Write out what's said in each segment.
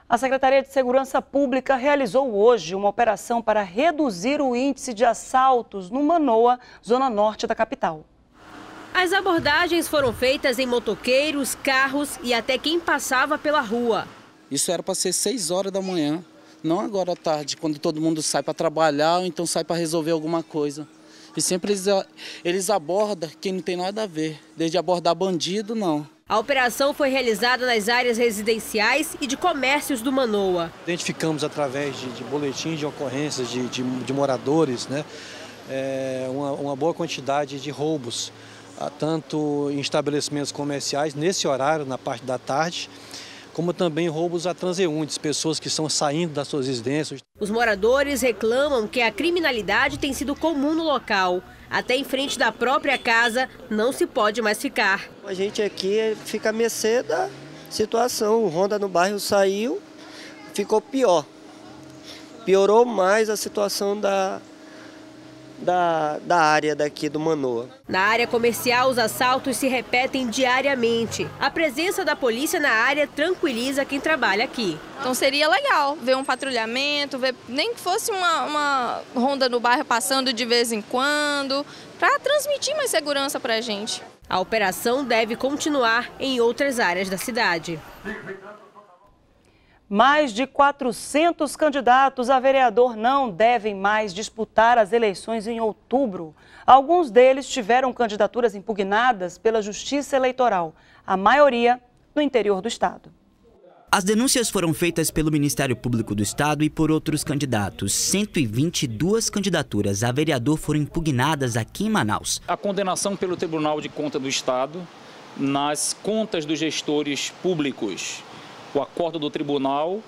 A Secretaria de Segurança Pública realizou hoje uma operação para reduzir o índice de assaltos no Manoa, zona norte da capital. As abordagens foram feitas em motoqueiros, carros e até quem passava pela rua. Isso era para ser 6 horas da manhã, não agora à tarde, quando todo mundo sai para trabalhar ou então sai para resolver alguma coisa. E sempre eles abordam quem não tem nada a ver, desde abordar bandido, não. A operação foi realizada nas áreas residenciais e de comércios do Manoa. Identificamos através de boletins de ocorrências de moradores, né, uma boa quantidade de roubos, tanto em estabelecimentos comerciais, nesse horário, na parte da tarde, como também roubos a transeuntes, pessoas que estão saindo das suas residências. Os moradores reclamam que a criminalidade tem sido comum no local. Até em frente da própria casa não se pode mais ficar. A gente aqui fica à mercê da situação. O Honda no bairro saiu, ficou pior. Piorou mais a situação da área daqui do Manoa. Na área comercial, os assaltos se repetem diariamente. A presença da polícia na área tranquiliza quem trabalha aqui. Então seria legal ver um patrulhamento, ver nem que fosse uma ronda no bairro passando de vez em quando, para transmitir mais segurança para a gente. A operação deve continuar em outras áreas da cidade. Mais de 400 candidatos a vereador não devem mais disputar as eleições em outubro. Alguns deles tiveram candidaturas impugnadas pela Justiça Eleitoral, a maioria no interior do estado. As denúncias foram feitas pelo Ministério Público do Estado e por outros candidatos. 122 candidaturas a vereador foram impugnadas aqui em Manaus. A condenação pelo Tribunal de Contas do Estado nas contas dos gestores públicos. O acordo do tribunal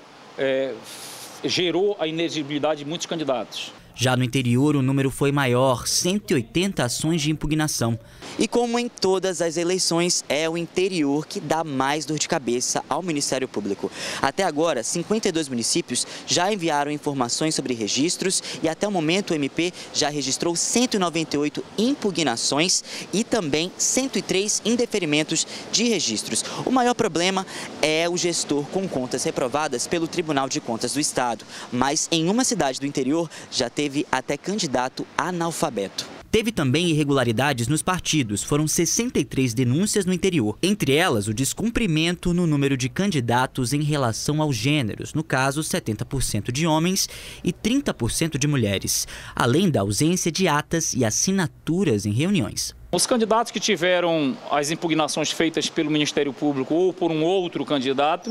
gerou a inexigibilidade de muitos candidatos. Já no interior, o número foi maior, 180 ações de impugnação. E como em todas as eleições, é o interior que dá mais dor de cabeça ao Ministério Público. Até agora, 52 municípios já enviaram informações sobre registros e até o momento o MP já registrou 198 impugnações e também 103 indeferimentos de registros. O maior problema é o gestor com contas reprovadas pelo Tribunal de Contas do Estado. Mas em uma cidade do interior já teve até candidato analfabeto. Teve também irregularidades nos partidos. Foram 63 denúncias no interior. Entre elas, o descumprimento no número de candidatos em relação aos gêneros. No caso, 70% de homens e 30% de mulheres. Além da ausência de atas e assinaturas em reuniões. Os candidatos que tiveram as impugnações feitas pelo Ministério Público ou por um outro candidato,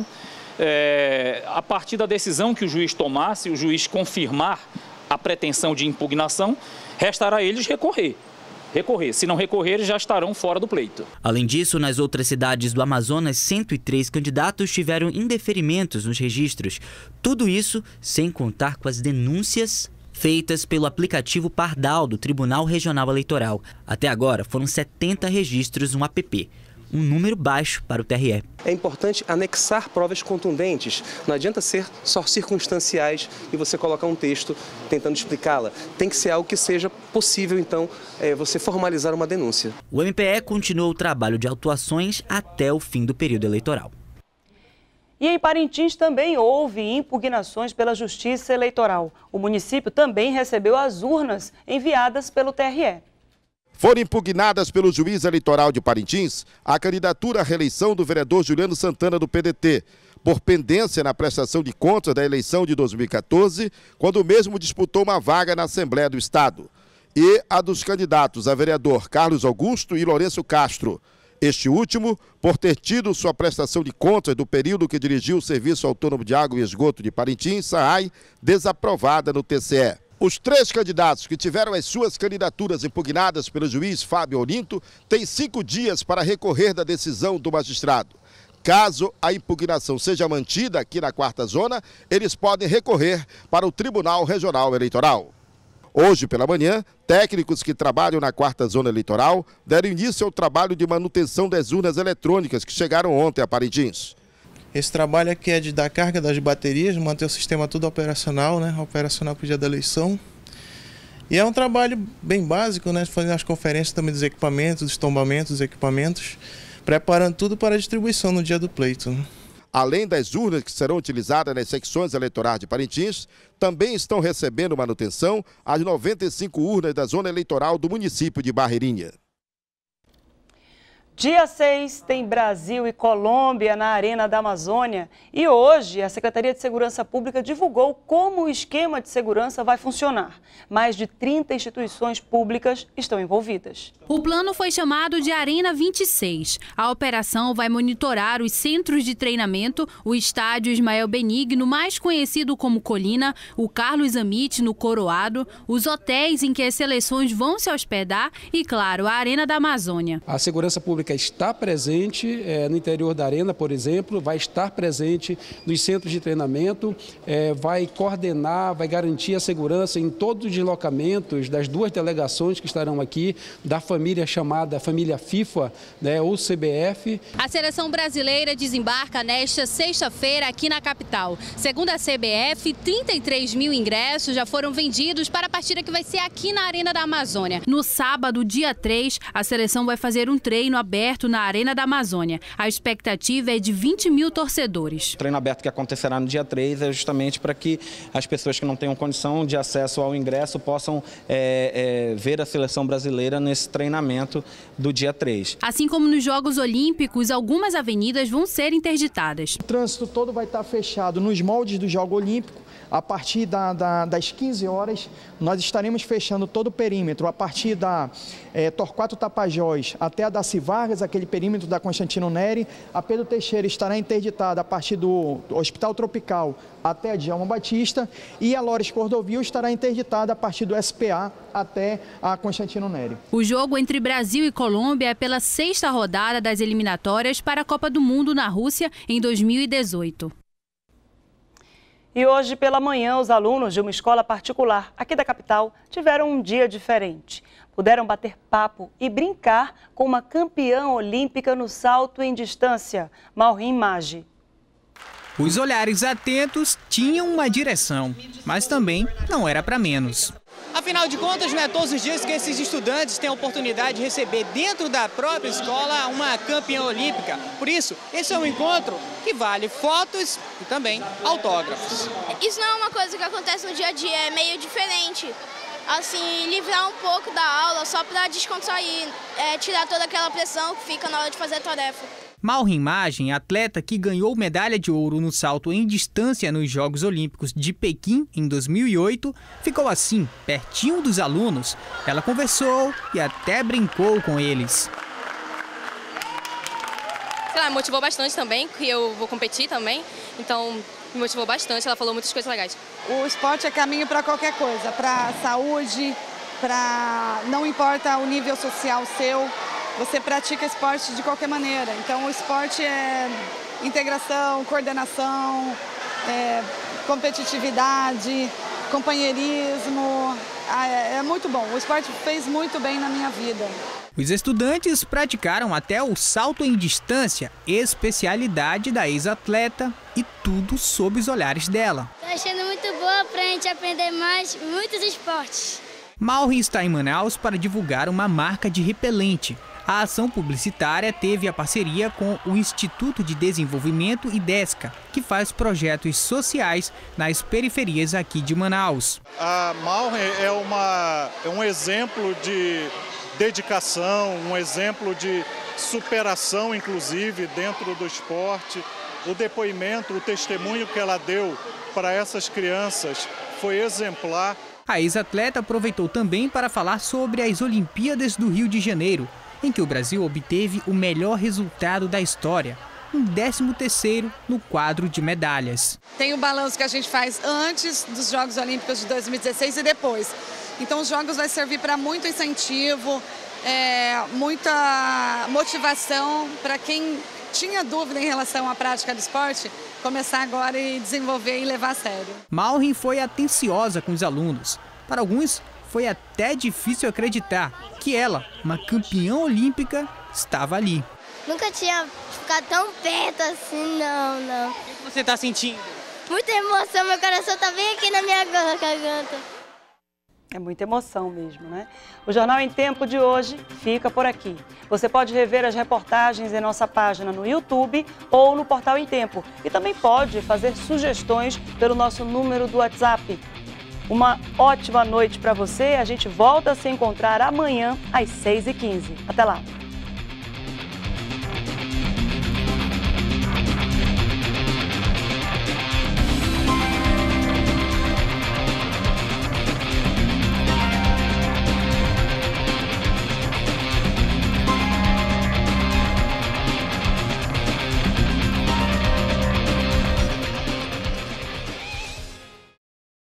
a partir da decisão que o juiz tomasse, o juiz confirmar a pretensão de impugnação, restará a eles recorrer. Se não recorrer, eles já estarão fora do pleito. Além disso, nas outras cidades do Amazonas, 103 candidatos tiveram indeferimentos nos registros. Tudo isso sem contar com as denúncias feitas pelo aplicativo Pardal do Tribunal Regional Eleitoral. Até agora, foram 70 registros no app. Um número baixo para o TRE. É importante anexar provas contundentes. Não adianta ser só circunstanciais e você colocar um texto tentando explicá-la. Tem que ser algo que seja possível, então, você formalizar uma denúncia. O MPE continuou o trabalho de autuações até o fim do período eleitoral. E em Parintins também houve impugnações pela Justiça Eleitoral. O município também recebeu as urnas enviadas pelo TRE. Foram impugnadas pelo juiz eleitoral de Parintins a candidatura à reeleição do vereador Juliano Santana do PDT, por pendência na prestação de contas da eleição de 2014, quando o mesmo disputou uma vaga na Assembleia do Estado, e a dos candidatos a vereador Carlos Augusto e Lourenço Castro. Este último, por ter tido sua prestação de contas do período que dirigiu o Serviço Autônomo de Água e Esgoto de Parintins, SAAI, desaprovada no TCE. Os 3 candidatos que tiveram as suas candidaturas impugnadas pelo juiz Fábio Olinto têm 5 dias para recorrer da decisão do magistrado. Caso a impugnação seja mantida aqui na 4ª Zona, eles podem recorrer para o Tribunal Regional Eleitoral. Hoje pela manhã, técnicos que trabalham na 4ª Zona Eleitoral deram início ao trabalho de manutenção das urnas eletrônicas que chegaram ontem a Parintins. Esse trabalho aqui é de dar carga das baterias, manter o sistema tudo operacional, né? Operacional para o dia da eleição. E é um trabalho bem básico, né? Fazendo as conferências também dos equipamentos, dos tombamentos dos equipamentos, preparando tudo para a distribuição no dia do pleito, né? Além das urnas que serão utilizadas nas secções eleitorais de Parintins, também estão recebendo manutenção as 95 urnas da zona eleitoral do município de Barreirinha. Dia 6 tem Brasil e Colômbia na Arena da Amazônia e hoje a Secretaria de Segurança Pública divulgou como o esquema de segurança vai funcionar. Mais de 30 instituições públicas estão envolvidas. O plano foi chamado de Arena 26. A operação vai monitorar os centros de treinamento, o estádio Ismael Benigno, mais conhecido como Colina, o Carlos Amit, no Coroado, os hotéis em que as seleções vão se hospedar e, claro, a Arena da Amazônia. A segurança pública está presente no interior da arena, por exemplo, vai estar presente nos centros de treinamento, vai coordenar, vai garantir a segurança em todos os deslocamentos das duas delegações que estarão aqui, da família chamada família FIFA, ou CBF. A seleção brasileira desembarca nesta sexta-feira aqui na capital. Segundo a CBF, 33 mil ingressos já foram vendidos para a partida que vai ser aqui na Arena da Amazônia. No sábado, dia 3, a seleção vai fazer um treino aberto na Arena da Amazônia. A expectativa é de 20 mil torcedores. O treino aberto que acontecerá no dia 3 é justamente para que as pessoas que não tenham condição de acesso ao ingresso possam ver a seleção brasileira nesse treinamento do dia 3. Assim como nos Jogos Olímpicos, algumas avenidas vão ser interditadas. O trânsito todo vai estar fechado nos moldes do Jogo Olímpico. A partir das 15 horas, nós estaremos fechando todo o perímetro, a partir da Torquato Tapajós até a Daci Vargas, aquele perímetro da Constantino Neri. A Pedro Teixeira estará interditada a partir do Hospital Tropical até a Djalma Batista e a Lores Cordovil estará interditada a partir do SPA até a Constantino Neri. O jogo entre Brasil e Colômbia é pela 6ª rodada das eliminatórias para a Copa do Mundo na Rússia em 2018. E hoje pela manhã, os alunos de uma escola particular aqui da capital tiveram um dia diferente. Puderam bater papo e brincar com uma campeã olímpica no salto em distância, Malrim Maggi. Os olhares atentos tinham uma direção, mas também não era para menos. Afinal de contas, não é todos os dias que esses estudantes têm a oportunidade de receber dentro da própria escola uma campeã olímpica. Por isso, esse é um encontro que vale fotos e também autógrafos. Isso não é uma coisa que acontece no dia a dia, é meio diferente. Assim, livrar um pouco da aula só para descontrair, tirar toda aquela pressão que fica na hora de fazer a tarefa. Malrim Maggi, atleta que ganhou medalha de ouro no salto em distância nos Jogos Olímpicos de Pequim em 2008, ficou assim, pertinho dos alunos. Ela conversou e até brincou com eles. Sei lá, motivou bastante também, que eu vou competir também, então me motivou bastante, ela falou muitas coisas legais. O esporte é caminho para qualquer coisa, para saúde, não importa o nível social seu. Você pratica esporte de qualquer maneira. Então, o esporte é integração, coordenação, competitividade, companheirismo. É muito bom. O esporte fez muito bem na minha vida. Os estudantes praticaram até o salto em distância, especialidade da ex-atleta, e tudo sob os olhares dela. Estou achando muito boa para a gente aprender muitos esportes. Malrim está em Manaus para divulgar uma marca de repelente. A ação publicitária teve a parceria com o Instituto de Desenvolvimento IDESCA, que faz projetos sociais nas periferias aqui de Manaus. A Malrim é um exemplo de dedicação, um exemplo de superação, inclusive, dentro do esporte. O depoimento, o testemunho que ela deu para essas crianças foi exemplar. A ex-atleta aproveitou também para falar sobre as Olimpíadas do Rio de Janeiro, em que o Brasil obteve o melhor resultado da história, um 13º no quadro de medalhas. Tem o balanço que a gente faz antes dos Jogos Olímpicos de 2016 e depois. Então os Jogos vai servir para muito incentivo, muita motivação para quem tinha dúvida em relação à prática do esporte, começar agora e desenvolver e levar a sério. Malrim foi atenciosa com os alunos. Para alguns, foi até difícil acreditar que ela, uma campeã olímpica, estava ali. Nunca tinha ficado tão perto assim, não. O que você está sentindo? Muita emoção, meu coração está bem aqui na minha garganta. É muita emoção mesmo, né? O Jornal em Tempo de hoje fica por aqui. Você pode rever as reportagens em nossa página no YouTube ou no Portal em Tempo. E também pode fazer sugestões pelo nosso número do WhatsApp. Uma ótima noite para você. A gente volta a se encontrar amanhã às 6h15. Até lá!